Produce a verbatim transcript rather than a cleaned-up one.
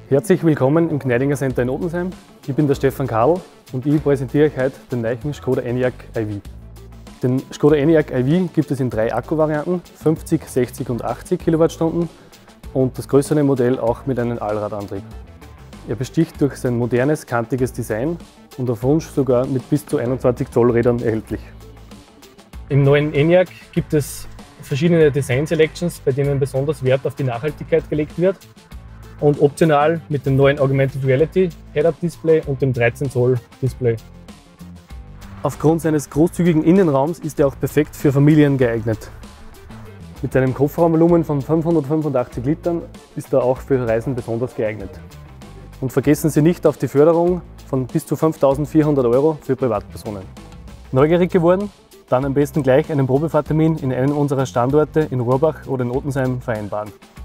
Herzlich willkommen im Gneidinger Center in Ottensheim. Ich bin der Stefan Kadl und ich präsentiere euch heute den neuen Skoda Enyaq i V. Den Skoda Enyaq i V gibt es in drei Akkuvarianten, fünfzig, sechzig und achtzig Kilowattstunden und das größere Modell auch mit einem Allradantrieb. Er besticht durch sein modernes, kantiges Design und auf Wunsch sogar mit bis zu einundzwanzig Zoll Rädern erhältlich. Im neuen Enyaq gibt es verschiedene Design Selections, bei denen besonders Wert auf die Nachhaltigkeit gelegt wird. Und optional mit dem neuen Augmented Reality Head-Up Display und dem dreizehn Zoll Display. Aufgrund seines großzügigen Innenraums ist er auch perfekt für Familien geeignet. Mit seinem Kofferraumvolumen von fünfhundertfünfundachtzig Litern ist er auch für Reisen besonders geeignet. Und vergessen Sie nicht auf die Förderung von bis zu fünftausendvierhundert Euro für Privatpersonen. Neugierig geworden? Dann am besten gleich einen Probefahrtermin in einem unserer Standorte in Rohrbach oder in Ottensheim vereinbaren.